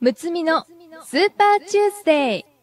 むつみのスーパーチューズデー。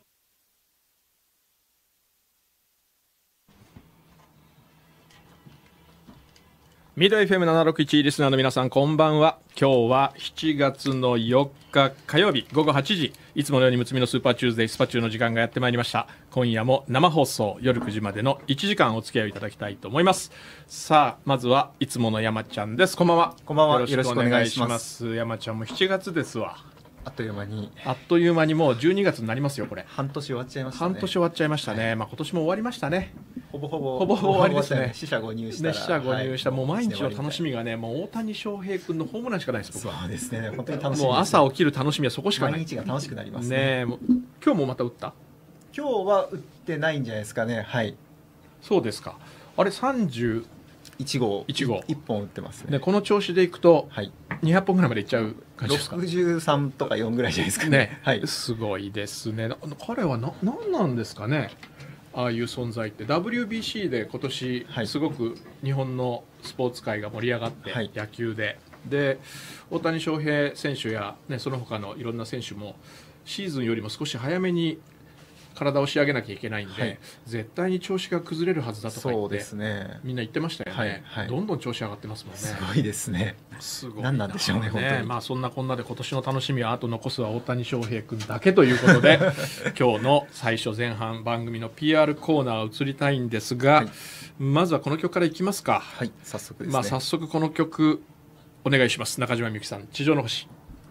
ミド FM761 リスナーの皆さん、こんばんは。今日は7月の4日火曜日午後8時、いつものようにむつみのスーパーチューズデースパチューの時間がやってまいりました。今夜も生放送夜9時までの1時間お付き合いいただきたいと思います。さあ、まずはいつもの山ちゃんです。こんばんは。 こんばんは。 よろしくお願いします。山ちゃんも7月ですわ。 あっという間にもう12月になりますよ。これ半年終わっちゃいましたね。 半年終わっちゃいましたね、はい。まあ、今年も終わりましたね。 ほぼ終わりですね。 四捨五入したら、 四捨五入した、もう毎日の楽しみがね、もう大谷翔平君のホームランしかないです。僕はそうですね、本当に楽しみです、ね、 もう朝起きる楽しみはそこしかない。 毎日が楽しくなりますね。もう今日もまた打った？ 今日は打ってないんじゃないですかね。はい。 そうですか。あれ31号 1本打ってます ね。 この調子でいくと、 はい、 200本ぐらいまでいっちゃう感じですか。 63とか4ぐらいじゃないですか ね。はい、 すごいですね。彼は何なんですかね、ああいう存在って。 WBC で今年すごく日本のスポーツ界が盛り上がって、はい、野球で大谷翔平選手や、ね、その他のいろんな選手もシーズンよりも少し早めに体を仕上げなきゃいけないんで、はい、絶対に調子が崩れるはずだとか言って、そうですね、みんな言ってましたよね。はいはい、どんどん調子上がってますもんね。 すごいですね。 すごい何なんでしょうね、本当に。 まあ、そんなこんなで今年の楽しみはあと残すは大谷翔平君だけということで今日の最初前半番組の PR コーナー移りたいんですが、はい、まずはこの曲からいきますか。 はい、早速ですね。 まあ、早速この曲お願いします。中島みゆきさん、地上の星。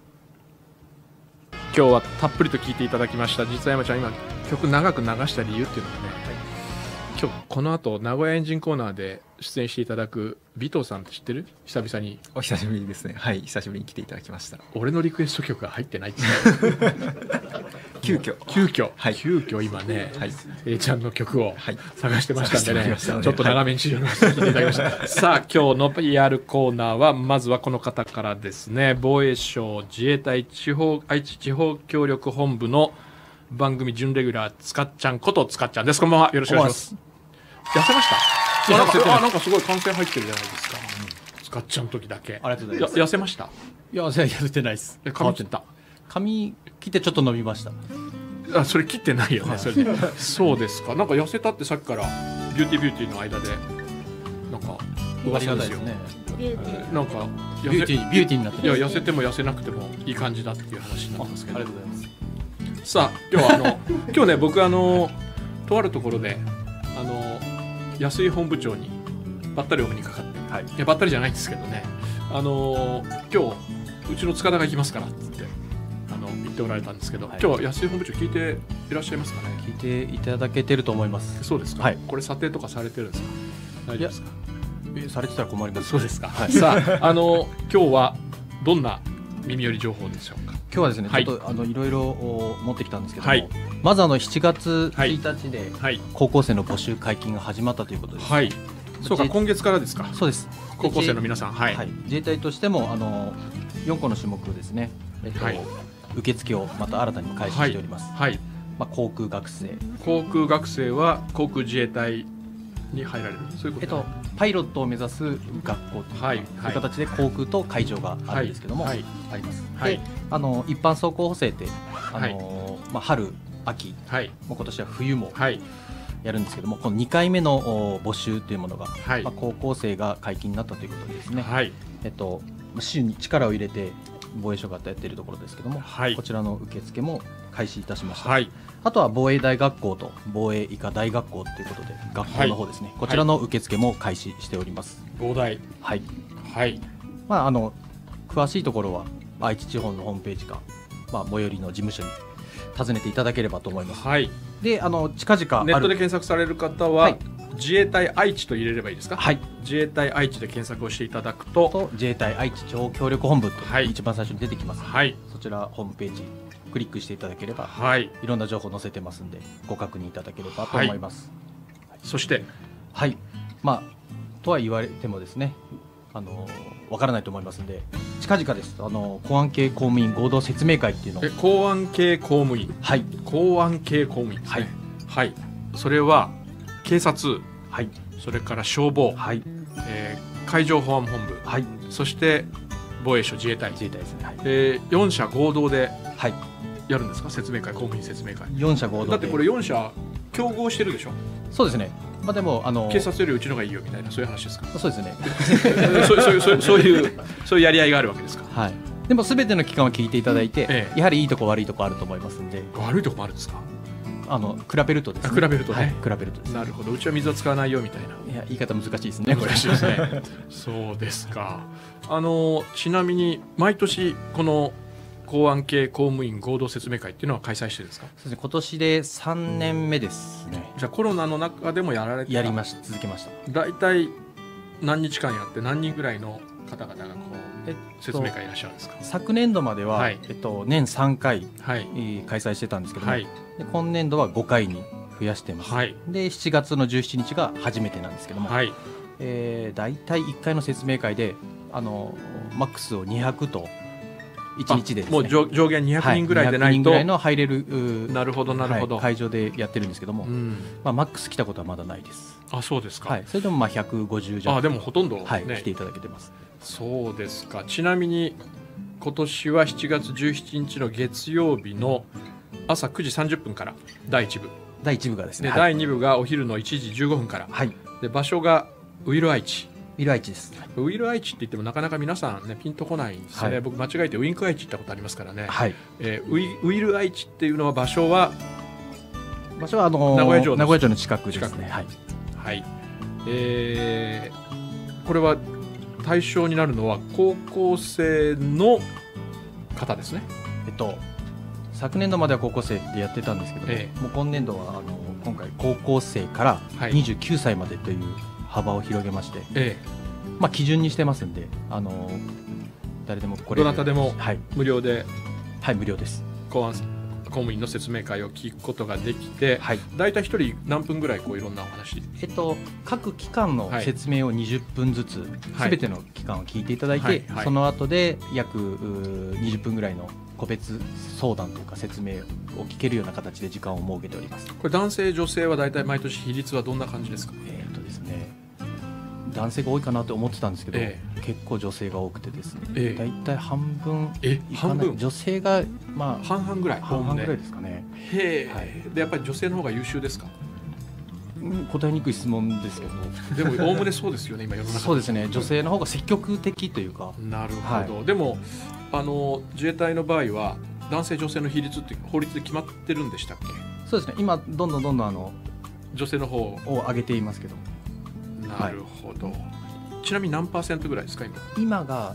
今日はたっぷりと聴いていただきました。実は山ちゃん、今曲長く流した理由っていうのがね、はい、今日この後名古屋エンジンコーナーで出演していただく尾藤さんって知ってる？久々に。 お久しぶりですね。はい、久しぶりに来ていただきました。 俺のリクエスト曲が入ってないって急遽、 はい、急遽今ね、はい、A ちゃんの曲を探してましたんでね、ちょっと長めに聴いていただきましたさあ、今日の PR コーナーはまずはこの方からですね。防衛省自衛隊愛知地方協力本部の番組準レギュラーつかっちゃんことつかっちゃんです。こんばんは。よろしくお願いします。痩せました？なんかすごい歓声入ってるじゃないですか、つかっちゃんの時だけ。 ありがとうございます。 痩せました？ いや、痩せてないです。 髪切った？ 髪切ってちょっと伸びました。 あ、それ切ってないよね、それでそうですか。なんか痩せたってさっきからビューティーの間でなんか噂ですよね。 なんかビューティーになってる。 いや、痩せても痩せなくてもいい感じだっていう話になってますけど。 ありがとうございます。 さあ、今日は今日ね、僕とあるところで安井本部長にばったりお目にかかって、はい、いやばったりじゃないんですけどね、今日うちの塚田が行きますからって言っておられたんですけど、はい、今日は安井本部長聞いていらっしゃいますかね。 聞いていただけてると思います。 そうですか、はい、これ査定とかされてるんですか？大丈夫ですか？ されてたら困ります。 そうですか、はい、さあ、今日はどんな耳寄り情報でしょうか？ 今日はですね、はい、ちょっといろいろ持ってきたんですけども、はい、まず7月1日で高校生の募集解禁が始まったということです。 はい、そうか、今月からですか？ そうです。 高校生の皆さん、はいはい、 自衛隊としても4個の種目ですね、はい、受付をまた新たに開始しております。はいはい、まあ、航空学生は航空自衛隊に入られる、そういうこと、パイロットを目指す学校という、はい、そういう形で航空と海上があるんですけども、はい、あります。はい、で一般走行補正ってまあ、春秋、はい、もう今年は冬もやるんですけども、この2回目の募集というものが、はい、まあ、高校生が解禁になったということですね。はい、週に力を入れて防衛省がやっているところですけども、はい、こちらの受付も開始いたしました。はい、あとは防衛大学校と防衛医科大学校ということで学校の方ですね、はい、こちらの受付も開始しております。 防大、 はい、 はい、 まあ、詳しいところは愛知地方のホームページか、まあ、最寄りの事務所に訪ねていただければと思います。はい、で近々 ネットで検索される方は、はい、自衛隊愛知と入れればいいですか？はい、自衛隊愛知で検索をしていただくと自衛隊愛知地方協力本部と一番最初に出てきます。はい、そちらホームページクリックしていただければ、はい、いろんな情報載せてますんでご確認いただければと思います。 はい、そしてはい、まあとは言われてもですね、わからないと思いますんで、近々です。公安系公務員合同説明会っていうのを。 公安系公務員、はい、公安系公務員ですね。はい、はい、それは警察、はい、それから消防、はい、海上保安本部、はい、そして防衛省自衛隊、 ですね、はい、 4社合同でやるんですか、説明会、公務員説明会。 4社合同で。 だってこれ4社競合してるでしょ。 そうですね。まあでも警察よりうちのがいいよみたいな、そういう話ですか。 そうですね。 そういうやり合いがあるわけですか。 はい。でも全ての機関を聞いていただいて、やはりいいとこ悪いとこあると思いますんで。 悪いとこもあるんですか。 比べるとですね。 比べるとね。 比べるとです。 なるほど。うちは水は使わないよみたいな。 いや、言い方難しいですね。 難しいですね。そうですか。ちなみに毎年この公安系公務員合同説明会っていうのは開催してるんですか。 そうですね。今年で3年目ですね。 じゃあコロナの中でもやり続けました。 だいたい何日間やって何人ぐらいの方々がこう説明会いらっしゃるんですか。 昨年度までは、年3回、開催してたんですけども、で今年度は5回に増やしてます。で7月の17日が初めてなんですけども、だいたい1回の説明会でマックスを200と1日でですね、 もう上限200人ぐらいでないと、200人ぐらいの入れるなるほど会場でやってるんですけども、マックス来たことはまだないです。 あ、そうですか。 それでも150弱、 でもほとんど、 来ていただけてます。 そうですか。ちなみに今年は7月17日の月曜日の朝9時30分から第1部がですね、 第2部がお昼の1時15分から、で場所がウィル愛知です。 ウィル愛知って言ってもなかなか皆さんねピンとこないんですよね。僕間違えてウィンク愛知行ったことありますからね。ウィル愛知っていうのは場所は名古屋城の近くですね。 これは対象になるのは高校生の方ですね。 昨年度までは高校生でやってたんですけども、もう今年度は今回高校生から29歳までという幅を広げまして、基準にしてますんで、誰でもどなたでも無料で、 無料です。 公務員の説明会を聞くことができて、だいたい1人何分ぐらいこういろんなお話。 各機関の説明を20分ずつ、すべての機関を聞いていただいて、その後で約20分ぐらいの個別相談とか説明を聞けるような形で時間を設けております。 これ男性女性はだいたい毎年比率はどんな感じですか。 ですね、男性が多いかなと思ってたんですけど、結構女性が多くてですね、だいたい半分女性が半々ぐらいですかね。 でやっぱり女性の方が優秀ですか。 答えにくい質問ですけど、 でもおおむねそうですよね今世の中。 そうですね、女性の方が積極的というか。 なるほど。でも自衛隊の場合は男性女性の比率って法律で決まってるんでしたっけ。 そうですね、今どんどん女性の方を上げていますけど。 なるほど。ちなみに何%ぐらいですか今が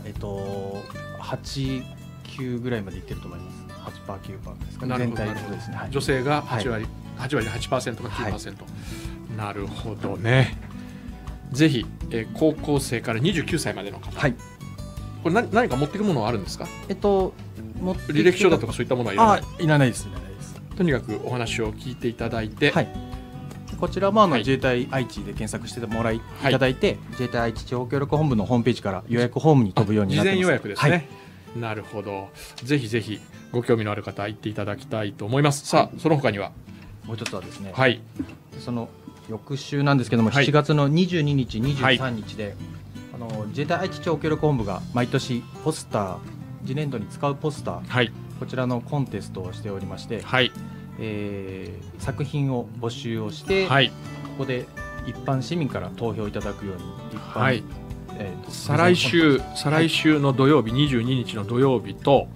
8、9ぐらいまでいってると思います。8%、9% ですかね。全体ですね。 女性が8割、8%か 9%。なるほどね。ぜひ、高校生から29歳までの方、これ何か持っていくものはあるんですか。履歴書だとかそういったものはいらない。 いらないです。 とにかくお話を聞いていただいて、 こちらも自衛隊愛知で検索してもらいただいて、自衛隊愛知地方協力本部のホームページから予約フォームに飛ぶようになってます。 事前予約ですね。なるほど。ぜひぜひご興味のある方行っていただきたいと思います。さあ、その他にはもう一つはですね、その翌週なんですけども、7月の22日、23日で、自衛隊愛知地方協力本部が毎年ポスター、次年度に使うポスター、こちらのコンテストをしておりまして、作品を募集をして、ここで一般市民から投票いただくように、 再来週の土曜日、22日の土曜日と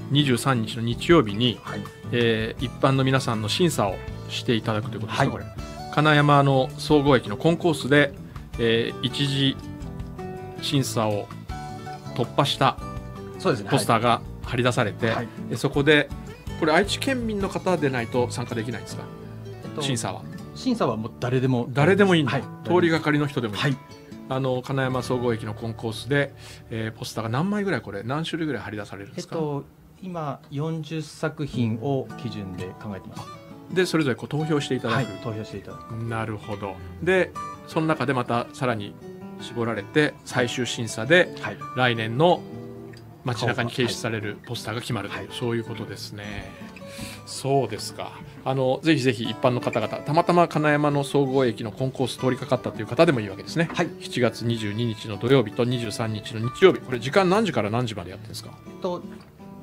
23日の日曜日に、一般の皆さんの審査をしていただくということですね。これ金山の総合駅のコンコースで、一次審査を突破したポスターが貼り出されて、そこでこれ愛知県民の方でないと参加できないんですか。審査はもう誰でもいいんだ。通りがかりの人でもいい。金山総合駅のコンコースで、ポスターが何枚ぐらい、これ何種類ぐらい貼り出されるんですか。 今40作品を基準で考えてます。 でそれぞれ投票していただく。なるほど。でその中でまたさらに絞られて最終審査で、来年の街中に掲出されるポスターが決まるという、そういうことですね。そうですか。ぜひぜひ一般の方々、たまたま金山の総合駅のコンコース通りかかったという方でもいいわけですね。7月22日の土曜日と23日の日曜日、これ時間何時から何時までやってるんですか。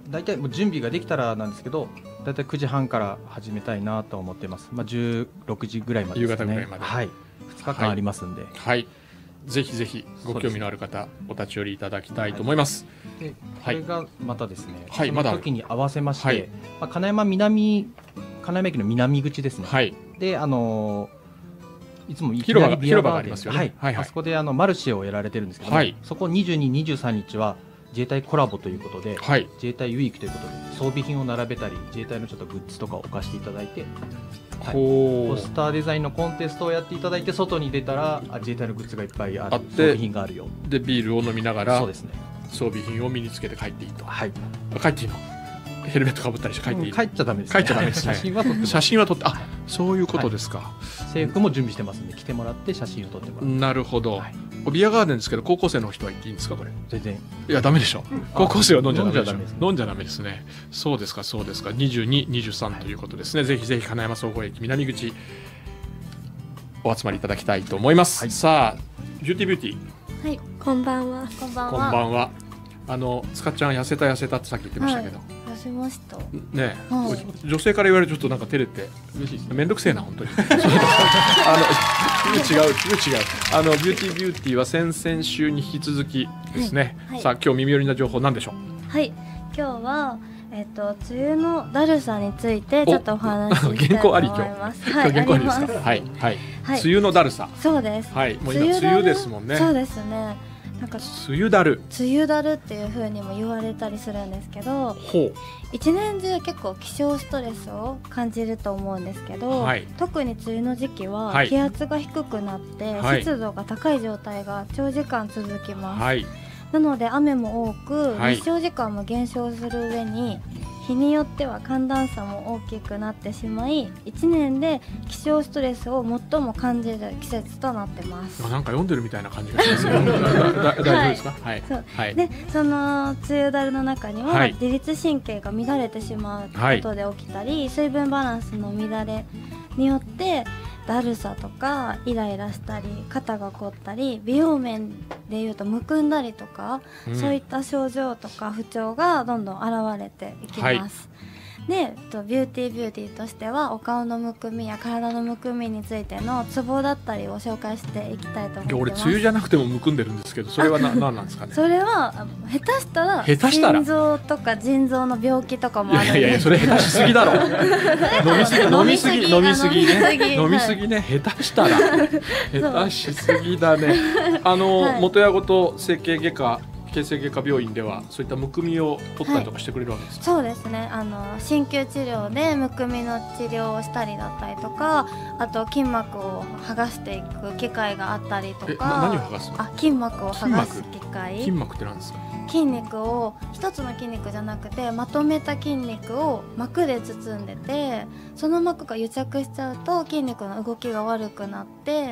大体もう準備ができたらなんですけど、大体9時半から始めたいなと思ってます。16時ぐらいまでですね。 夕方ぐらいまで。 はい。2日間ありますんで。 はい。ぜひぜひご興味のある方、お立ち寄りいただきたいと思います。 で、これがまたですね。 はい。 その時に合わせまして、金山駅の南口ですね。 はい。 で、いつも広場がありますよね。 はい。あそこでマルシェをやられてるんですけど、そこ22、23日は自衛隊コラボということで、自衛隊ウィークということで装備品を並べたり、自衛隊のちょっとグッズとかを置かせていただいて、ポスターデザインのコンテストをやっていただいて、外に出たら自衛隊のグッズがいっぱいある、装備品があるよ。 でビールを飲みながら、 そうですね、 装備品を身につけて帰っていいと。 はい。 帰っていいの？ヘルメットかぶったりして帰っていい？ 帰っちゃダメです。 帰っちゃダメです。 写真は撮って。 写真は撮って、あ、そういうことですか。 制服も準備してますんで、来てもらって写真を撮ってもらう。 なるほど。ビアガーデンですけど、高校生の人は行っていいんですかこれ？ 全然。 いやダメでしょ。高校生は飲んじゃダメでしょ。飲んじゃダメですね。そうですかそうですか。22、23ということですね。ぜひぜひ金山総合駅南口お集まりいただきたいと思います。さあ、ビューティー。 はい、こんばんは。 こんばんは。つかちゃん痩せたってさっき言ってましたけど。 痩せました。 ね、女性から言われるとちょっとなんか照れて嬉しいです。めんどくせえな本当に。違う。ビューティーは先々週に引き続きですね。さあ今日耳寄りな情報なんでしょう。 はい、今日は梅雨のだるさについてちょっとお話ししたいと思います。 原稿ありですか。はいはい。梅雨のだるさ。 そうです。 はい。もう今梅雨ですもんね。 そうですね。なんか梅雨だるっていう風にも言われたりするんですけど、一年中結構気象ストレスを感じると思うんですけど、特に梅雨の時期は気圧が低くなって湿度が高い状態が長時間続きます。なので雨も多く日照時間も減少する上に、日によっては寒暖差も大きくなってしまい、1年で気象ストレスを最も感じる季節となってます。 なんか読んでるみたいな感じがしますよ。大丈夫ですか？はい。 で、その梅雨だるの中には自律神経が乱れてしまうことで起きたり、水分バランスの乱れによってだるさとかイライラしたり肩が凝ったり、美容面でいうとむくんだりとか、そういった症状とか不調がどんどん現れていきます。で、ビューティーとしてはお顔のむくみや体のむくみについてのツボだったりを紹介していきたいと思います。 俺梅雨じゃなくてもむくんでるんですけど、それは何なんですかね。 それは下手したら心臓とか腎臓の病気とかもあるんで。 いやそれ下手しすぎだろ。飲みすぎね。下手したら下手しすぎだね。元谷ごと整形外科形成外科病院ではそういったむくみを取ったりとかしてくれるわけですか？ そうですね。鍼灸治療でむくみの治療をしたりだったりとか、あと筋膜を剥がしていく機械があったりとか。 何を剥がすの？ 筋膜を剥がす機械。 筋膜って何ですか？ 筋肉を一つの筋肉じゃなくてまとめた筋肉を膜で包んでて、その膜が癒着しちゃうと筋肉の動きが悪くなって、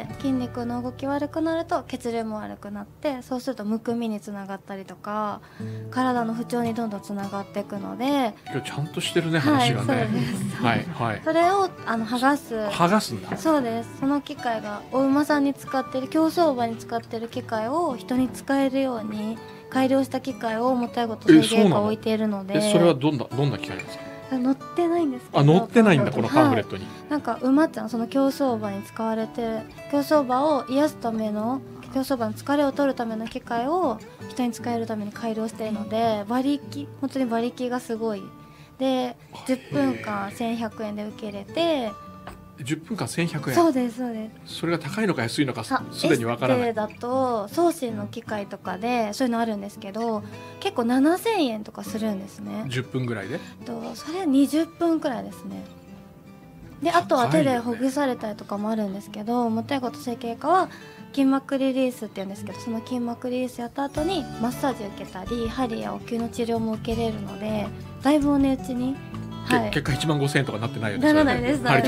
筋肉の動き悪くなると血流も悪くなって、そうするとむくみにつながったりとか体の不調にどんどんつながっていくので。 今日ちゃんとしてるね話がね。 それを剥がすんだ。 そうです。その機械がお馬さんに使ってる、競走馬に使ってる機械を人に使えるように改良した機械を元谷ごと整形外科置いているので。 それはどんな機械なんですか？ 載ってないんですけど。 載ってないんだこのパンフレットに。 なんか馬ちゃん、その競走馬に使われてる、競走馬を癒すための、競走馬の疲れを取るための機械を人に使えるために改良しているので、本当に馬力がすごいで、10分間1100円で受け入れて。 10分間1100円。 そうですそうです。 それが高いのか安いのかすでにわからない。 エステだと送信の機械とかでそういうのあるんですけど、結構7000円とかするんですね。 10分ぐらいで。 それは20分くらいですね。で、あとは手でほぐされたりとかもあるんですけど、元谷ごと整形外科は筋膜リリースって言うんですけど、その筋膜リリースやった後にマッサージ受けたり針やお灸の治療も受けれるので、だいぶお値打ちに。 結果15000円とかなってないよね。 ならないです。 はい、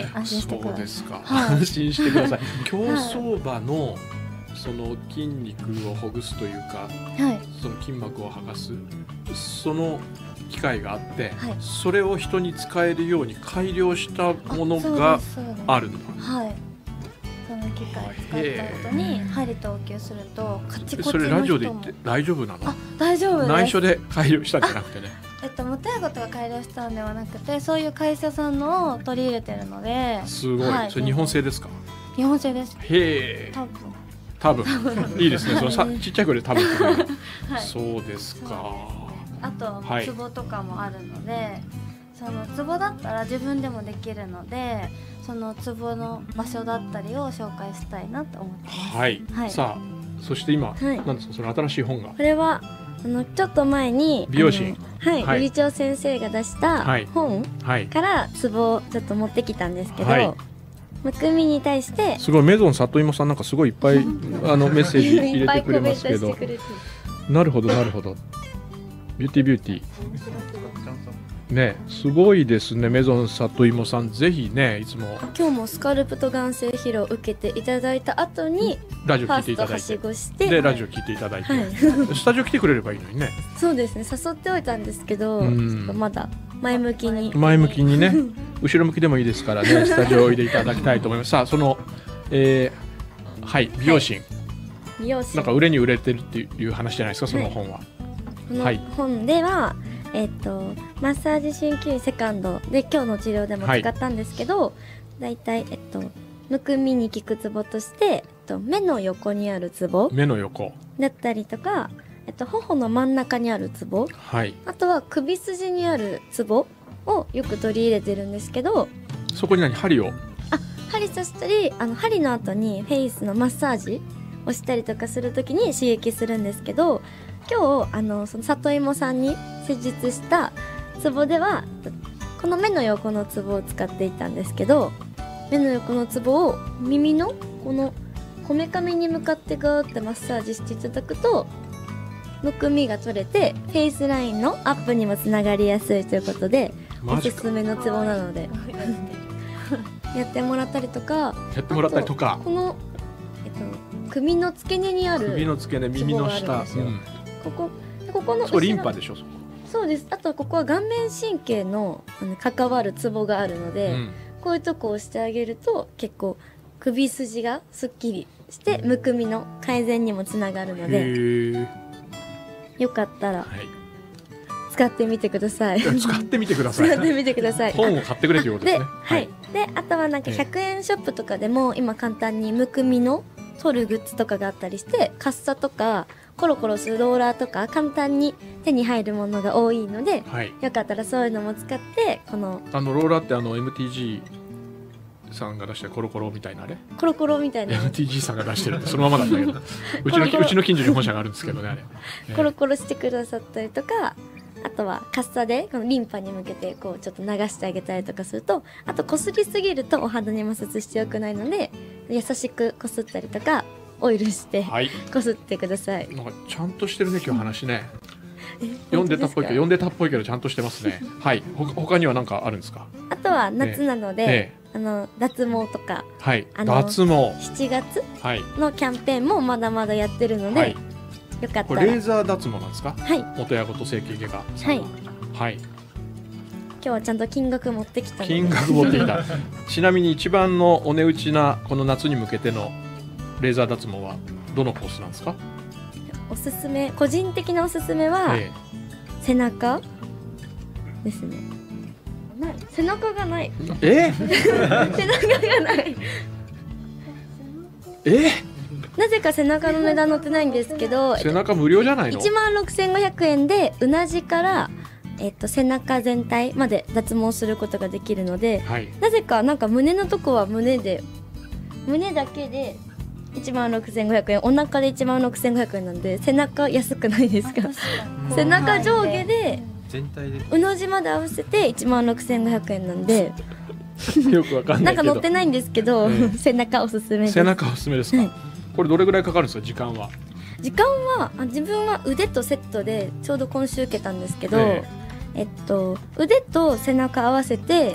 安心してください。 そうですか。安心してください。競走馬のその筋肉をほぐすというか、その筋膜を剥がすその機械があって、それを人に使えるように改良したものがあるんだ。その機械使った後に針とお灸するとカチコチの人も。それラジオで言って大丈夫なの？大丈夫です。内緒で改良したんじゃなくてね。 元ヤゴとか改良したのではなくて、そういう会社さんのを取り入れてるので。 すごい、はい、それ日本製ですか？ 日本製です。 へえ。多分いいですね。そのちっちゃい声で多分、はい、そうですか。 あと壺とかもあるので、その壺だったら自分でもできるので、その壺の場所だったりを紹介したいなと思ってます。 はい。はい、さあ、そして今、なんですか、その新しい本が。 これはちょっと前に美容師、 はい、理事長先生が出した本から壺をちょっと持ってきたんですけど、むくみに対してすごいメゾン里芋さんなんかすごいいっぱいメッセージ入れてくれますけど、なるほどなるほど。ビューティーね、すごいですね。メゾン里芋さん、ぜひね、いつも今日もスカルプと眼性疲労を受けていただいた後にラジオ聞いていただいて、でラジオ聞いていただいて、スタジオ来てくれればいいのにね。 そうですね、誘っておいたんですけど、まだ前向きにね後ろ向きでもいいですからね、スタジオおいでいただきたいと思います。さあ、そのはい、美容師なんか売れに売れてるっていう話じゃないですか、その本は。 この本ではマッサージ鍼灸院セカンドで今日の治療でも使ったんですけど、だいたいむくみに効くツボとして目の横にあるツボ、 目の横だったりとか、頬の真ん中にあるツボ、 はい、 あとは首筋にあるツボをよく取り入れてるんですけど、 そこに針を針刺したり、針の後にフェイスのマッサージをしたりとかするときに刺激するんですけど、今日その里芋さんに施術したツボではこの目の横のツボを使っていたんですけど、目の横のツボを耳のこのこめかみに向かってガーってマッサージしていただくとむくみが取れてフェイスラインのアップにもつながりやすいということで、おすすめのツボなのでやってもらったりとか、この、首の付け根にある首の付け根、耳の下、 ここのそうリンパでしょ。 そうです。あとここは顔面神経の関わるツボがあるので、こういうとこを押してあげると結構首筋がすっきりしてむくみの改善にもつながるので、よかったら使ってみてください。 使ってみてください。 使ってみてください。 本を買ってくれということですね。 はい。で、あとはなんか100円ショップとかでも今簡単にむくみの取るグッズとかがあったりして、カッサとかコロコロするローラーとか簡単に手に入るものが多いので、よかったらそういうのも使ってこのローラーって MTG さんが出してコロコロみたいな、あれコロコロみたいな MTG さんが出してるってそのままなんだけどうちの近所に本社があるんですけどね、あれコロコロしてくださったりとか、あとはカッサでこのリンパに向けてこうちょっと流してあげたりとかすると、あとこすりすぎるとお肌に摩擦してよくないので優しくこすったりとかオイルしてこすってください。 なんかちゃんとしてるね今日話ね。読んでたっぽいけどちゃんとしてますね。はい。他には何かあるんですか？ あとは夏なので、脱毛とか、 脱毛 7月のキャンペーンもまだまだやってるので、よかったら。 これレーザー脱毛なんですか？ はい。 元ヤゴと整形外科。はい。今日はちゃんと金額持ってきたので。 金額持ってきた。ちなみに一番のお値打ちなこの夏に向けてのレーザー脱毛はどのコースなんですか？ おすすめ、個人的なおすすめは、背中ですね。背中がない。背中がない。なぜか背中の値段載ってないんですけど、 背中無料じゃないの ？16,500円でうなじから、背中全体まで脱毛することができるので、なぜかなんか胸のとこは胸だけで16,500円、お腹で16,500円なんで背中安くないですか？背中上下で全体でうなじまで合わせて16,500円なんでよくわかんないけどなんか載ってないんですけど、背中おすすめです。 背中おすすめですか？これどれぐらいかかるんですか？時間は自分は腕とセットでちょうど今週受けたんですけど、腕と背中合わせて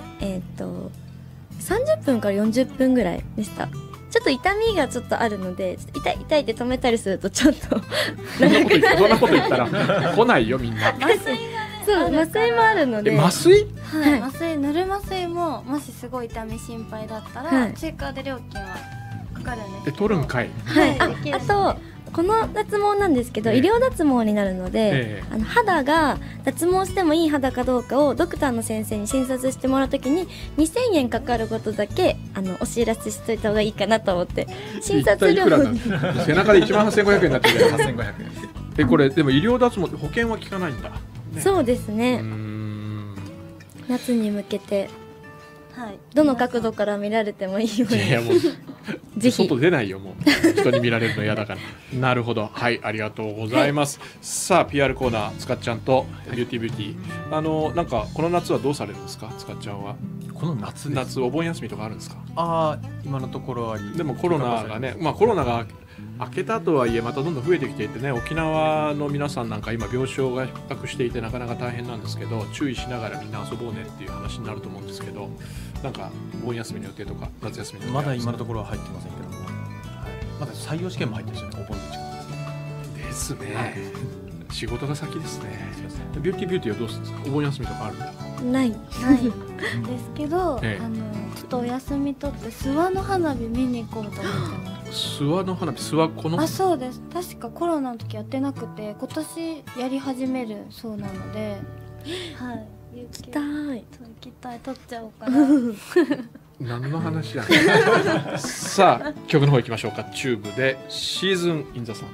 30分から40分ぐらいでした。ちょっと痛みがちょっとあるので、痛いって止めたりするとちょっとそんなこと言ったら来ないよみんな。 麻酔もあるので。 麻酔？ 麻酔、塗る麻酔ももしすごい痛み心配だったら追加で料金はかかるんですけど。 取るんかい。 あとこの脱毛なんですけど、医療脱毛になるので、肌が脱毛してもいい肌かどうかをドクターの先生に診察してもらうときに2000円かかることだけお知らせしといた方がいいかなと思って。診察料背中で18,500円になってるじゃないですか。 8500円。 これでも医療脱毛って保険は効かないんだ、ね、 そうですね。夏に向けて、はい、どの角度から見られてもいいように。いやもうぜひ外出ないよ、もう人に見られるの嫌だからなるほど、はい、ありがとうございます、はい、さあ PR コーナーつかっちゃんとビューティービューティー、なんかこの夏はどうされるんですか、つかっちゃんは。 この夏お盆休みとかあるんですか。 今のところはでもコロナがね、コロナが明けたとはいえまたどんどん増えてきていてね、沖縄の皆さんなんか今病床が逼迫していてなかなか大変なんですけど、注意しながらみんな遊ぼうねっていう話になると思うんですけど、なんかお盆休みの予定とか夏休みの予定まだ今のところは入ってませんけども、はい、まだ採用試験も入ってるんですよね、お盆の時間ですね、はい、仕事が先ですね。ビューティービューティーはどうするんですか、お盆休みとかある？ ないですけど、ちょっとお休み取って諏訪の花火見に行こうと思ってます。 諏訪の花火、諏訪このそうです。確かコロナの時やってなくて今年やり始めるそうなので、はい、行きたい、取っちゃおうかな。 何の話やさあ曲の方行きましょうか。チューブでシーズンインザサン。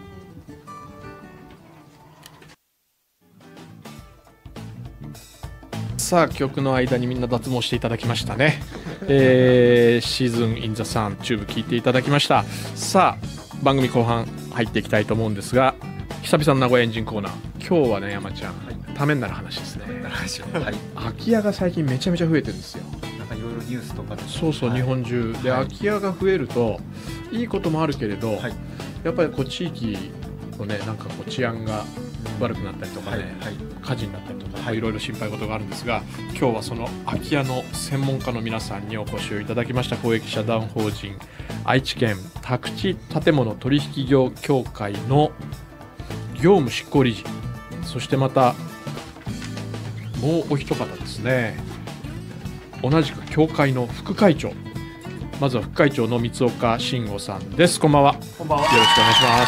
さあ曲の間にみんな脱毛していただきましたね、シーズンインザサンチューブ聞いていただきました。さあ番組後半入っていきたいと思うんですが、久々の名古屋エンジンコーナー、今日はね山ちゃん、ためになる話ですね。はい、空き家が最近めちゃめちゃ増えてるんですよ。 なんかいろいろニュースとかで、 そうそう、日本中で空き家が増えるといいこともあるけれど、やっぱりこう地域のね、なんかこう治安が悪くなったりとかね、火事になったりとか、いろいろ心配事があるんですが、今日はその空き家の専門家の皆さんにお越しをいただきました。公益社団法人愛知県宅地建物取引業協会の業務執行理事、そしてまたもうお一方ですね、同じく協会の副会長、まずは副会長の三岡慎吾さんです。こんばんは。 こんばんは。 よろしくお願いします。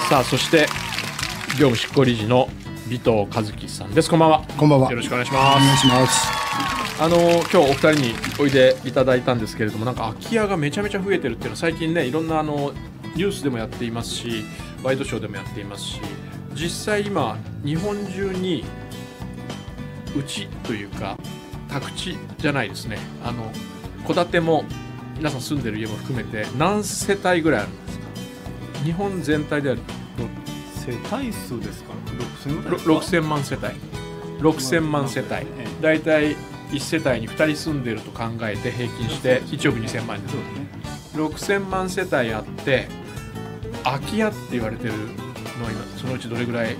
さあそして業務執行理事の尾藤和樹さんです。こんばんは。 こんばんは。 よろしくお願いします。 お願いします。 今日お二人においでいただいたんですけれども、なんか空き家がめちゃめちゃ増えてるっていうのは最近ね、いろんなニュースでもやっていますし、ワイドショーでもやっていますし、実際今日本中にうちというか宅地じゃないですね、戸建ても皆さん住んでる家も含めて何世帯ぐらいあるんですか。日本全体では世帯数ですか。 6000万世帯、6000万世帯、だいたい1世帯に2人住んでると考えて平均して1億2000万人、6000万世帯あって空き家って言われてるのは今そのうちどれぐらい？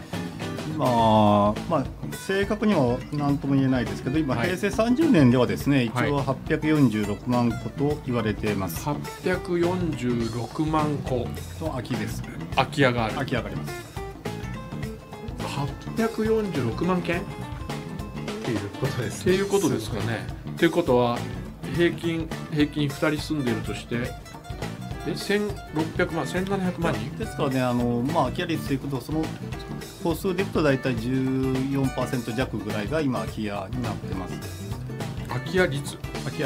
正確には何とも言えないですけど、今、平成30年ではですね、一応846万戸と言われています。 846万戸の空きです。 空き家がある。 空き家があります。 846万件っていうことです。っていうことですかね。ということは平均2人住んでいるとして1600万1700万人ですからね。空き家率でいくと、その戸数でいくと大体 14% 弱ぐらいが今空き家になってます。 空き家率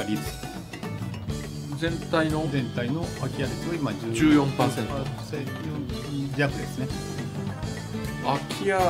全体の空き家率は今 14% 弱ですね。 空き家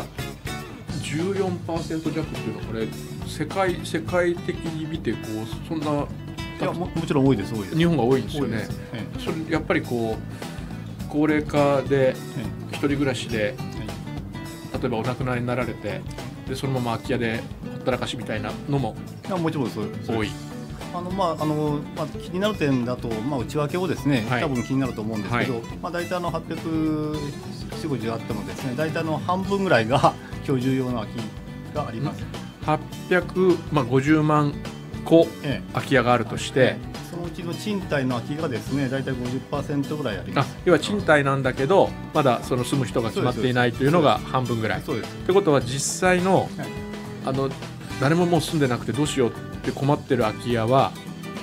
14% 弱っていうのはこれ世界的に見てこうそんな、 いや もちろん多いです。 日本が多いんですよね。それやっぱりこう高齢化で一人暮らしで、例えばお亡くなりになられて、でそのまま空き家でほったらかしみたいなのももちろんそう多い。 気になる点だと、内訳をですね、多分気になると思うんですけど、大体840、50あってもですね、大体半分ぐらいが居住用の空きがあります。 850万個空き家があるとして、 そのうちの賃貸の空きがですね、大体 50% ぐらいあります。 要は賃貸なんだけどまだその住む人が決まっていないというのが半分ぐらい。そうです。ってことは実際の、誰ももう住んでなくてどうしようって困ってる空き家は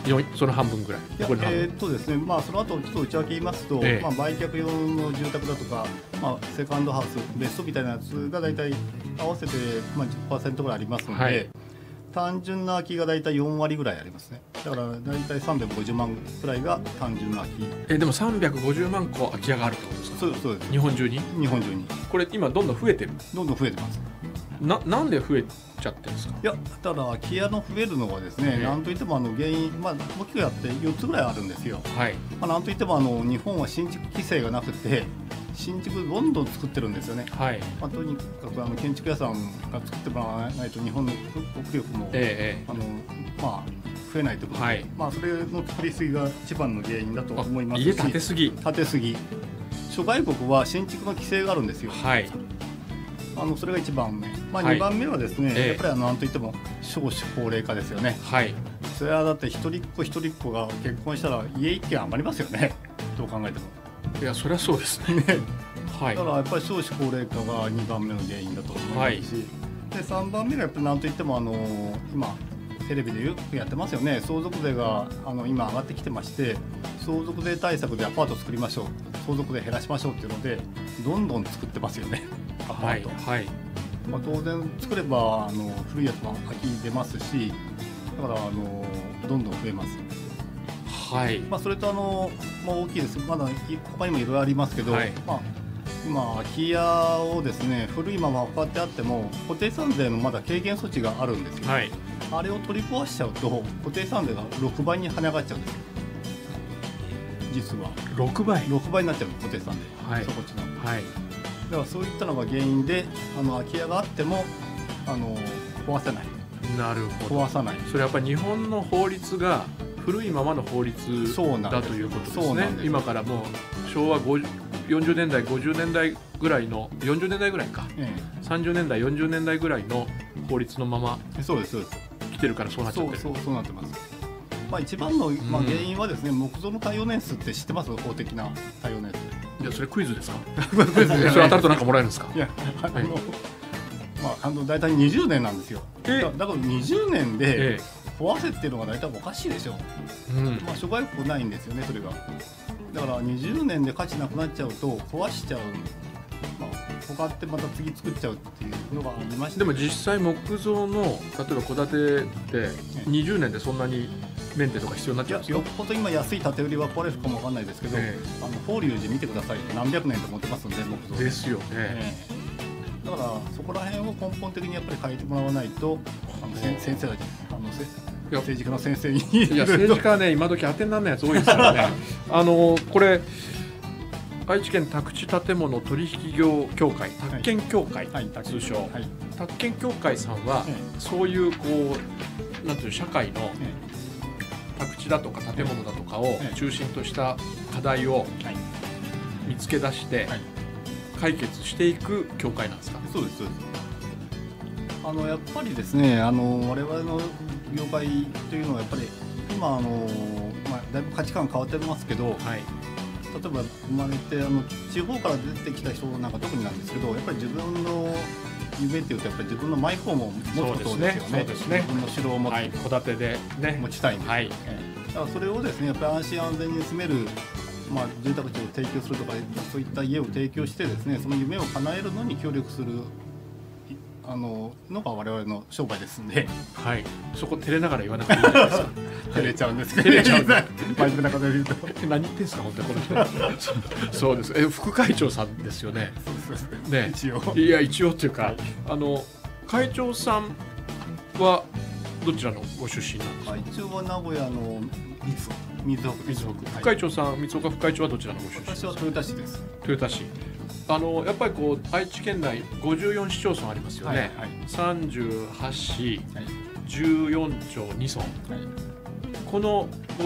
その半分ぐらい。 ですね、まあその後ちょっと内訳言いますと、まあ売却用の住宅だとか、まあセカンドハウス、別荘みたいなやつが大体合わせてまあ 10% ぐらいありますので、単純な空きが大体4割ぐらいありますね。だから大体350万くらいが単純な空き。 でも350万個空き家があるってことですか？ そうです。 日本中に？ 日本中に。 これ今どんどん増えてる？ どんどん増えてます。なんで増えちゃってるんですか？ いや、ただ空き家の増えるのはですね、なんといっても原因、まあ大きくやって4つぐらいあるんですよ。はい。まあなんといっても日本は新築規制がなくて、新築どんどん作ってるんですよね。はい。まあとにかく建築屋さんが作ってもらわないと日本の国力も、まあ増えないということで、まあそれの作りすぎが一番の原因だと思いますし。 家建てすぎ。 諸外国は新築の規制があるんですよ。はい。それが1番目、まあ、2番目はですね、やっぱりなんといっても少子高齢化ですよね。はい。それはだって一人っ子が結婚したら家一軒余りますよね。どう考えても。 いや、そりゃそうですね。 はい。だからやっぱり少子高齢化が2番目の原因だと思いますし、で3番目がやっぱりなんといっても今テレビでよくやってますよね。相続税が今上がってきてまして、相続税対策でアパート作りましょう、相続税減らしましょうっていうのでどんどん作ってますよね。はい。まあ、当然作れば古いやつも空き出ますし、だからどんどん増えます。はい。まあそれとまあ大きいです。まだ他にもいろいろありますけど、まあ今空き家をですね古いまま買ってあっても固定資産税のまだ軽減措置があるんですよ。はい。あれを取り壊しちゃうと固定資産税が6倍に跳ね上がっちゃうんですよ。実は 6倍になっちゃう固定資産税。はい。そこっちの。はい。だからそういったのが原因で空き家があっても壊せない。 なるほど。 壊さない。 それやっぱり日本の法律が古いままの法律だということですね。今からもう昭和40年代50年代ぐらいの40年代ぐらいか、30年代40年代ぐらいの法律のまま来てるからそうなっちゃってる。 そうなってます。まあ一番の原因はですね、木造の耐用年数って知ってます？法的な耐用年数。 いや、それクイズですか？それ当たるとなんかもらえるんですか？いや、 まあ大体20年なんですよ。だから20年で壊せっていうのが大体おかしいでしょ。まあ諸外国ないんですよね、それが。だから20年で価値なくなっちゃうと壊しちゃう。まあ他ってまた次作っちゃうっていうのがありまして。 でも実際木造の例えば戸建てで20年でそんなにメンテとか必要になっちゃうんですか？ よっぽど今安い建て売りは壊れるかもわかんないですけど、法隆寺見てください。何百年と持ってますんで木造ですよね。 だからそこら辺を根本的にやっぱり変えてもらわないと先生たち政治家の先生にいや政治家はね今時当てにならないやつ多いですからね。これ愛知県宅地建物取引業協会宅建協会、通称宅建協会さんはそういうなんていう社会の宅地だとか建物だとかを中心とした課題を見つけ出して解決していく協会なんですか？ そうです。やっぱりですね我々の業界というのはやっぱり今だいぶ価値観変わってますけど、例えば生まれて地方から出てきた人なんか特になんですけど、やっぱり自分の夢っていうとやっぱり自分のマイホームを持つことですよね。自分の城を持つ、 戸建てでね持ちたいんです。だからそれをですねやっぱり安心安全に住める住宅地を提供するとかそういった家を提供してですねその夢を叶えるのに協力するのが我々の商売ですんで、 はい、そこ照れながら言わなくていいですか？ 照れちゃうんですけど、照れちゃうんです。真面目なこと言うと何言ってんですか本当にこの人。そうです。副会長さんですよね。ね、一応っていうか、会長さんはどちらのご出身なんですか？ 会長は名古屋の水北。 副会長さん、三岡副会長はどちらのご出身ですか？ 私は豊田市です。 豊田市。やっぱり愛知県内54市町村ありますよね。38市、14町2村。この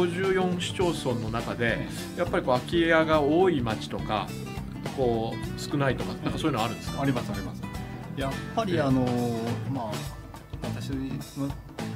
54市町村の中でやっぱり空き家が多い町とか少ないとかなんかそういうのあるんですか？ あります。やっぱり私の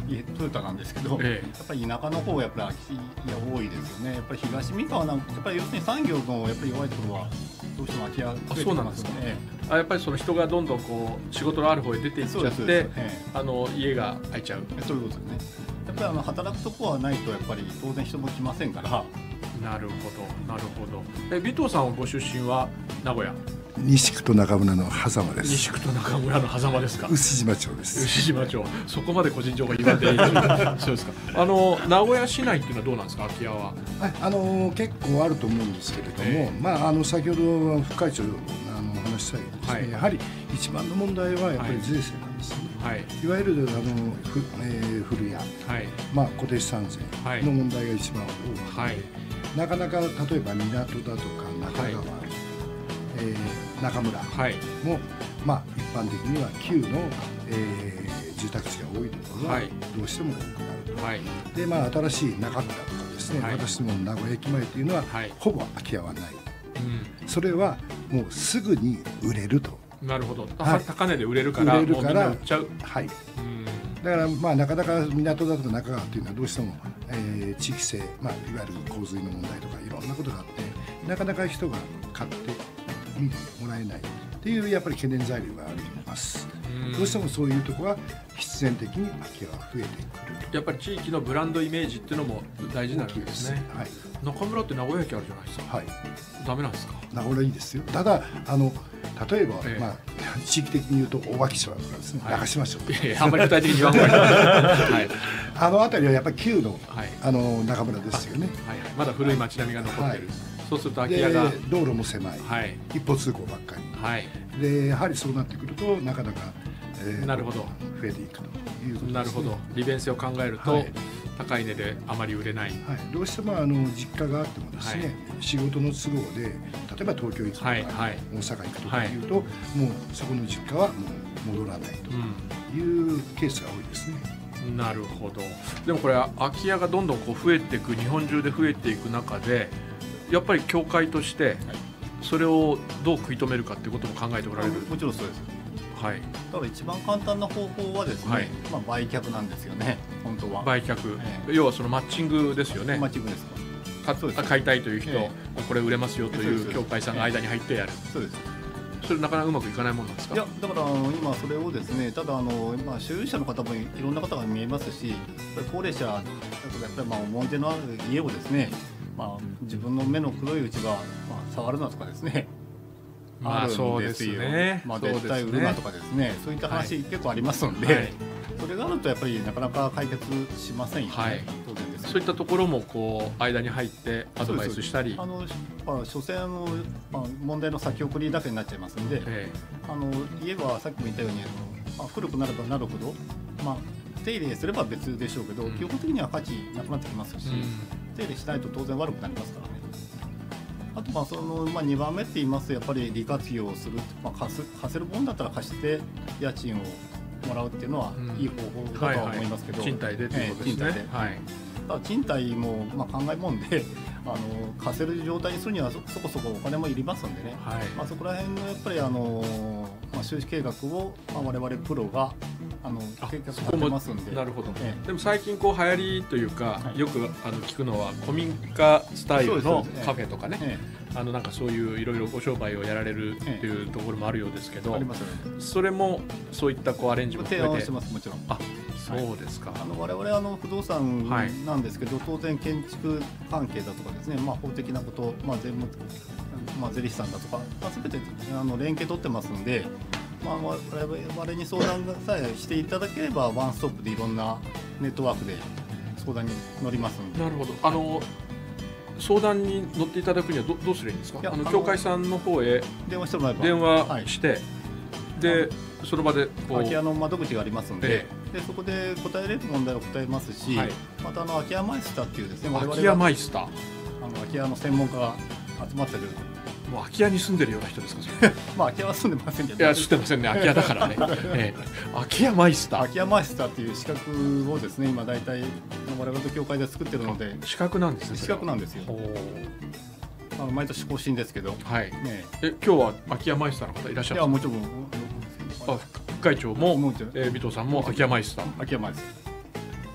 トヨタなんですけど、やっぱり田舎の方はやっぱり空き家多いですよね。やっぱり東三河なんかやっぱり要するに産業のやっぱり弱いところはどうしても空き家増えてきますので、 やっぱりその人がどんどんこう仕事のある方へ出ていっちゃって、家が空いちゃう。 そういうことですね。やっぱり働くとこはないとやっぱり当然人も来ませんから。 なるほどなるほど。尾藤さんはご出身は名古屋？ 西区と中村の狭間です。 西区と中村の狭間ですか？ 牛島町です。 牛島町。そこまで個人情報言われていいそうですか。名古屋市内っていうのはどうなんですか、空き家は？ 結構あると思うんですけれども、先ほど副会長お話したようにですね、やはり一番の問題はやっぱり税制なんですね。いわゆる古谷、固定資産税の問題が一番多く、なかなか例えば港だとか中川、中村も、一般的には旧の、住宅地が多いところはどうしても多くなると、で新しい中村とかですね、私どもの名古屋駅前というのは、ほぼ空き家はない、それはもうすぐに売れると。 なるほど、高値で売れるからもうみんな売っちゃう。 だからなかなか港だとか中川というのはどうしても、地域性、いわゆる洪水の問題とかいろんなことがあってなかなか人が買ってもらえないっていうやっぱり懸念材料があります。どうしてもそういうところは必然的に空き家が増えてくると。 やっぱり地域のブランドイメージっていうのも大事なわけですね。中村って名古屋駅あるじゃないですか。ダメなんですか？ 名古屋いいですよ。ただ例えば、地域的に言うと大脇町とかですね、中島町とか、 あんまり具体的に言わんほうがいい辺りはやっぱり旧の、中村ですよね。 まだ古い町並みが残ってる。そうすると空き家が道路も狭い、一方通行ばっかり、でやはりそうなってくるとなかなか、 なるほど増えていくということですね。 なるほど、利便性を考えると、高い値であまり売れない、 どうしても実家があってもですね、仕事の都合で例えば東京行くとか、大阪行くとかいうと、もうそこの実家はもう戻らないというケースが多いですね。 なるほど。でもこれ空き家がどんどんこう増えていく、日本中で増えていく中でやっぱり協会としてそれをどう食い止めるかっていうことも考えておられる？ もちろんそうです。ただ一番簡単な方法はですね、売却なんですよね、本当は。 売却、要はそのマッチングですよね。 マッチングですか。買いたいという人、これ売れますよという協会さんが間に入ってやる。 そうです。 それなかなかうまくいかないものなんですか？ いや、だから今それをですね、ただ今所有者の方もいろんな方が見えますし、高齢者だとやっぱり思い出のある家をですね、自分の目の黒いうちは触るなとかですね。 そうですね。 絶対売るなとかですね、そういった話結構ありますので、それがあるとやっぱりなかなか解決しませんよね。 そういったところもこう間に入ってアドバイスしたり、 所詮問題の先送りだけになっちゃいますんで、家はさっきも言ったように古くなればなるほど、手入れすれば別でしょうけど、基本的には価値なくなってきますし、手入れしないと当然悪くなりますからね。あと2番目って言いますと、やっぱり利活用をする、貸せるもんだったら貸して家賃をもらうっていうのはいい方法だとは思いますけど、 賃貸でっていうことですね。 ただ賃貸も考えもんで貸せる状態にするにはそこそこお金もいりますんでね、そこら辺のやっぱり収支計画を我々プロが計画立てますんで。 なるほど。でも最近こう流行りというか、よく聞くのは古民家スタイルのカフェとかね、なんかそういういろいろご商売をやられるっていうところもあるようですけど、それもそういったアレンジも提案してます。もちろん。 そうですか。 我々不動産なんですけど、当然建築関係だとかですね、法的なこと、税務、税理士さんだとか、全て連携取ってますんで、我々に相談さえしていただければワンストップでいろんなネットワークで相談に乗りますので。 なるほど。相談に乗っていただくにはどうすればいいんですか？協会さんの方へ電話してもらえば、電話して、でその場で空き家の窓口がありますので、そこで答えれる問題を答えますし、また空き家マイスターっていうですね、 空き家マイスター、 空き家の専門家が集まってる。 もう空き家に住んでるような人ですか？それ空き家は住んでませんけど。 いや、住んでませんね。空き家だからね。空き家マイスター。 空き家マイスターっていう資格をですね、今大体我々と協会で作ってるので。 資格なんですね。 資格なんですよ。毎年更新ですけど。 今日は空き家マイスターの方いらっしゃる？ いや、もちろん。 副会長も尾藤さんも空き家マイスター。 空き家マイスター。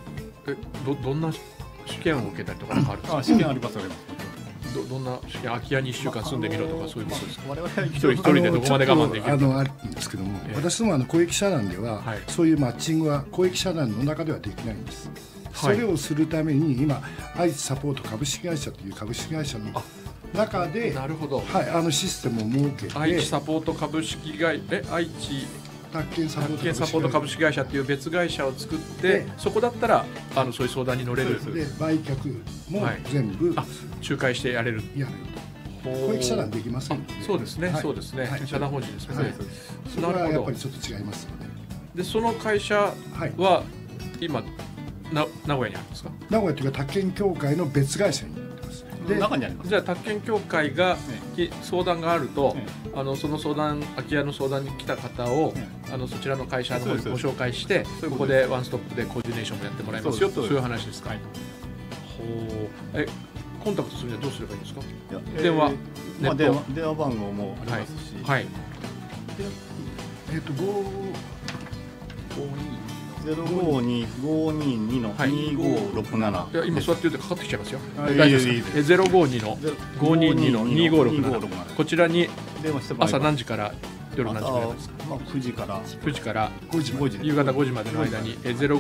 どんな試験を受けたりとかあるんですか？ 試験ありますよね。 どんな試験、空き家に1週間住んでみろとかそういうことですか？我々一人でどこまで我慢できる？ あるんですけども、私ども公益社団では、そういうマッチングは公益社団の中ではできないんです。それをするために今愛知サポート株式会社という株式会社の中で、 なるほど、 システムを設けて、 愛知サポート株式会愛知宅建サポート株式会社っていう別会社を作って、そこだったらそういう相談に乗れる。 で売却も全部、 仲介してやれる。 公益社団できません。 そうですね、そうですね。社団法人ですね。 それはやっぱりちょっと違いますので。 でその会社は今名古屋にあるんですか？ 名古屋というか宅建協会の別会社になってます。 で中にあります。 じゃあ宅建協会が相談があると、その空き家の相談に来た方をそちらの会社の方にご紹介して、ここでワンストップでコーディネーションもやってもらいますよと、そういう話ですか？コンタクトするにはどうすればいいんですか？電話、 電話番号もありますし、 052-522-2567。今そうやって言ってかかってきちゃいますよ。大丈夫ですか？052-522-2567。こちらに朝何時から夜何時までですか ？9時から 5時夕方5時までの間に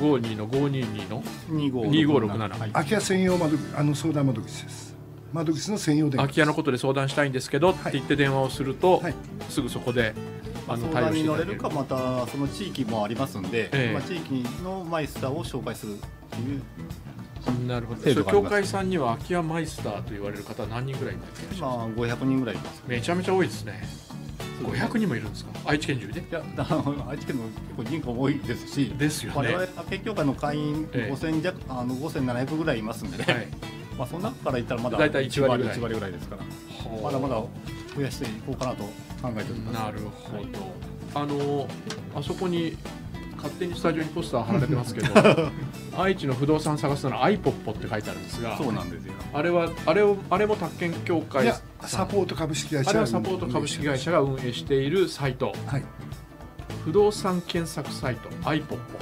052-522-2567。 空き家専用相談窓口です。窓口の専用電話。 空き家のことで相談したいんですけどって言って電話をすると、すぐそこで相談に乗れるか、またその地域もありますんで、地域のマイスターを紹介するっていう。 なるほど。協会さんには空き家マイスターと言われる方は何人ぐらいいらっしゃいますか？ 500人ぐらいいます。 めちゃめちゃ多いですね。500人もいるんですか？愛知県中で？いや、 愛知県の結構人口も多いですし、 ですよね。 我々宅建協会の会員5700ぐらいいますんでね。その中から言ったらまだ大体1割ぐらいですから、まだまだ増やしていこうかなと考えております。 なるほど。あそこに勝手にスタジオにポスター貼られてますけど愛知の不動産探すならアイポッポって書いてあるんですが、 そうなんですよ。 あれも宅建協会、 サポート株式会社、 あれはサポート株式会社が運営しているサイト、不動産検索サイトアイポッポ。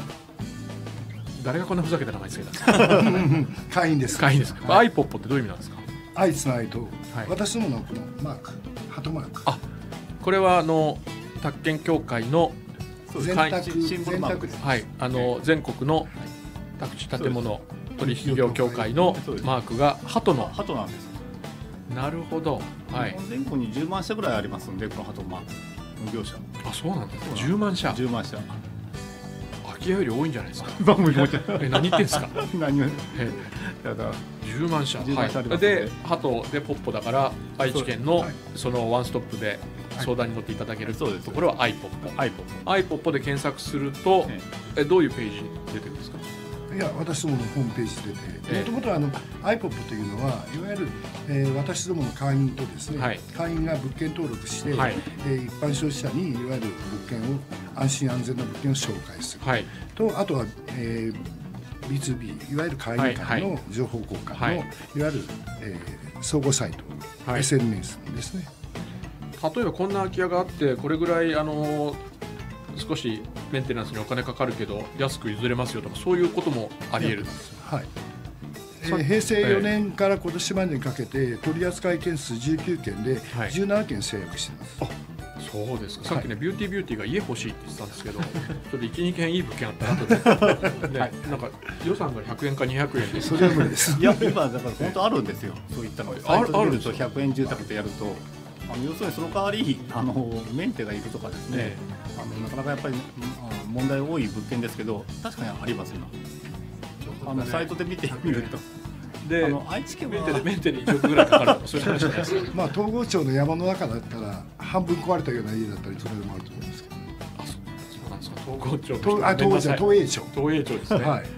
誰がこんなふざけた名前つけたんですか？ 会員です。 会員ですか？アイポッポってどういう意味なんですか？ 愛つないと、私どものこのマーク、ハトマーク。 これは宅建協会の新聞マークです。 全国の宅地建物取引業協会のマークがハトなんです。なるほど。 日本全国に10万社ぐらいありますんで、このハトマークの業者。 そうなんです。10万社。 10万社。 空き家より多いんじゃないですか？ 何言ってんですか ？10 万社。でハトでポッポだから愛知県のそのワンストップで相談に乗っていただけるところはアイポッポ。アイポッポで検索するとどういうページに出てるんですか？ いや、私どものホームページ出て、もともとアイポップというのは、いわゆる、私どもの会員とですね、会員が物件登録して、一般消費者にいわゆる物件を安心安全な物件を紹介する、とあとは、B2B いわゆる会員間の情報交換の、いわゆる、相互サイト、SNS ですね。 例えばこんな空き家があってこれぐらい少しメンテナンスにお金かかるけど安く譲れますよとか、そういうこともあり得るんです。 平成4年から今年までにかけて取扱件数19件で17件成約しています。 そうですか。さっきね、ビューティーが家欲しいって言ってたんですけど、ちょっと1、2件いい物件あったら後で、なんか予算が100円か200円で、 それは無理です。 いや、今だから本当あるんですよ。そういったのがあるんですよ。100円住宅でやると、要するにその代わりメンテがいるとかですね、なかなかやっぱり問題多い物件ですけど、確かにあります今。サイトで見てみると。 で愛知県はメンテに1億ぐらいかかるとかそういう話じゃないですか。 東郷町の山の中だったら半分壊れたような家だったりそれでもあると思うんですけど。 そうなんですか。東郷町。 東栄町。 東栄町ですね。なるほど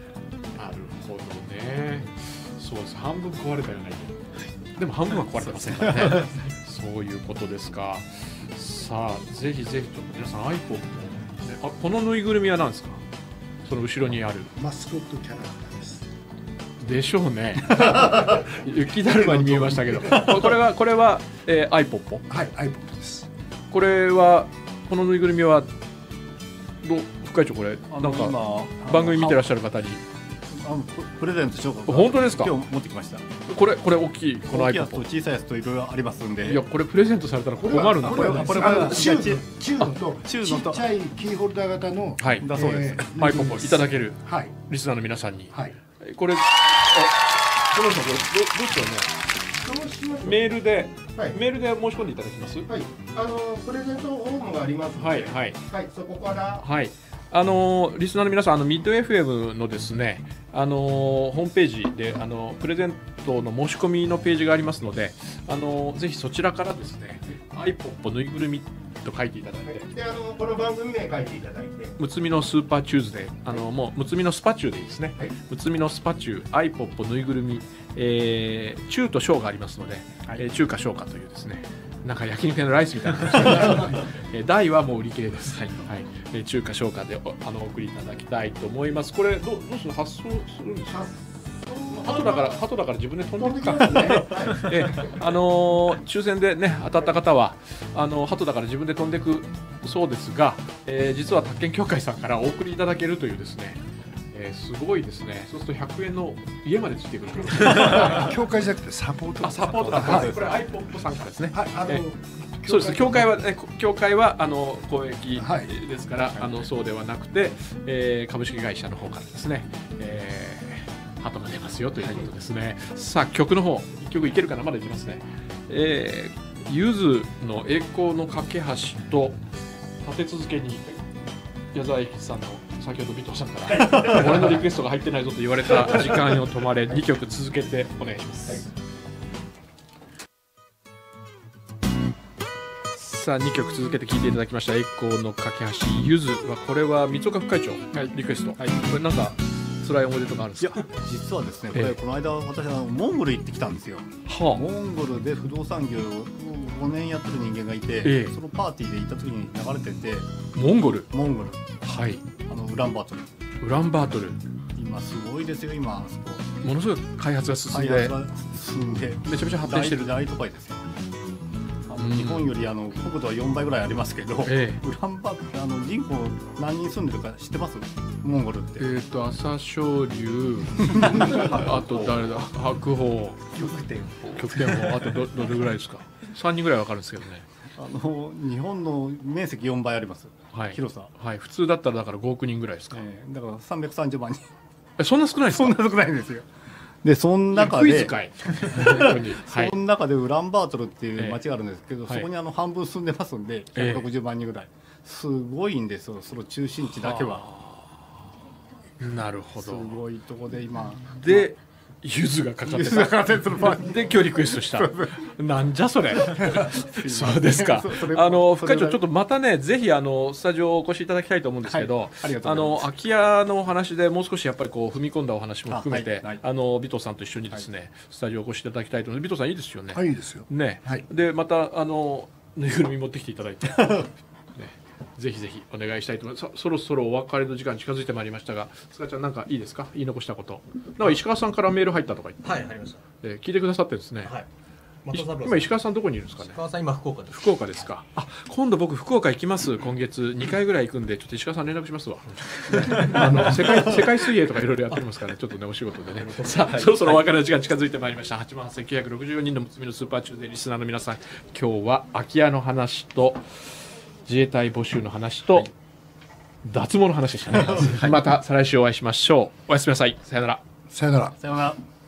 ね。そうです。半分壊れたような家。でも半分は壊れてませんからね。そういうことですか。さあぜひぜひちょっと皆さん iPhone もこのぬいぐるみは何ですか？その後ろにあるマスコットキャラクターです。 でしょうね。雪だるまに見えましたけど、これはアイポッポ。 はい、アイポッポです。 このぬいぐるみは副会長これなんか番組見てらっしゃる方にプレゼントしようか。 本当ですか。 今日持ってきました。 これ大きい、この大きいやつと小さいやつといろいろありますんで。 いや、これプレゼントされたら困るな。 これ中のとちっちゃいキーホルダー型の、 はい、 だそうです。 アイポップいただける、リスナーの皆さんに、これ、この人これどうしようね。メールで申し込んでいただきます。 はい、プレゼントフォームがありますので、はいはいはい、そこからはい。リスナーの皆さん、ミッド FM のですね、ホームページでプレゼントの申し込みのページがありますので、ぜひそちらからですね、アイポップぬいぐるみと書いていただいて、 でこの番組名書いていただいて、 むつみのスーパーチューズデー、もうむつみのスパチューでいいですね、はい、むつみのスパチュー、アイポップぬいぐるみ、中と小がありますので、はい、中華小華というですね、なんか焼肉屋のライスみたいな感じ大はもう売り切れです。はい、はい、中華小華でお送りいただきたいと思います。これどうする、発送するんですか。鳩だから自分で飛んでいくからね。抽選でね当たった方は鳩だから自分で飛んでいくそうですが、実は宅建協会さんからお送りいただけるというですね。すごいですね。そうすると100円の家までついてくる。 協会じゃなくてサポート。 サポートだったんです。これアイポップさんからですね。そうです。協会は公益ですから、そうではなくて、株式会社の方からですね、ハトが出ますよということですね。さあ曲の方1曲いけるかな、まだいきますね。ゆずの栄光の架け橋と立て続けに矢沢永吉さんの先ほど尾藤さんから俺のリクエストが入ってないぞと言われた時間よ止まれ2曲続けてお願いします。さあ2曲続けて聴いていただきました栄光の架け橋ゆずは、これは三岡副会長リクエスト、これなんか辛い思い出とかあるんですか。 いや実はですね、これこの間私モンゴル行ってきたんですよ。モンゴルで不動産業を5年やってる人間がいて、そのパーティーで行った時に流れてて、 モンゴル、 はい、ウランバートル、今すごいですよ。今ものすごい開発が進んでめちゃめちゃ発展してる大都会ですよ。日本より国土は4倍ぐらいありますけど、ウランバートル人口何人住んでるか知ってます？モンゴルって。 朝青龍あと誰だ、白鵬、極天鵬、あとどれぐらいですか。3人ぐらいわかるんですけどね。 日本の面積4倍あります、広さ。 はい、普通だったらだから5億人ぐらいですか。 だから330万人。 そんな少ないですか。 そんな少ないんですよ。でその中でその中でウランバートルっていう町があるんですけど、そこに半分住んでますんで160万人ぐらい、すごいんですよ、その中心地だけは。 なるほど。 すごいとこで今でゆずがかかってたで今日リクエストしたなんじゃそれそうですか。副会長ちょっとまたねぜひスタジオお越しいただきたいと思うんですけど、空き家のお話でもう少しやっぱりこう踏み込んだお話も含めて尾藤さんと一緒にですねスタジオお越しいただきたいと思います。尾藤さんいいですよね。 はい、いいですよね。でまたぬいぐるみ持ってきていただいてぜひぜひお願いしたいと思います。そろそろお別れの時間近づいてまいりましたが、スカちゃんなんかいいですか、言い残したこと。なんか石川さんからメール入ったとか言って、 はい、入りました。 聞いてくださってるんですね。はい。今石川さんどこにいるんですかね。 石川さん今福岡です。 福岡ですか。今度僕福岡行きます。今月2回ぐらい行くんで、ちょっと石川さん連絡しますわ。世界水泳とかいろいろやってますからね、ちょっとねお仕事でね。さあそろそろお別れの時間近づいてまいりました。88,964人のむつみのスーパーチューでリスナーの皆さん、今日は空き家の話と自衛隊募集の話と脱毛の話でしたね。また再来週お会いしましょう。おやすみなさい。さよなら。 さよなら。 さよなら。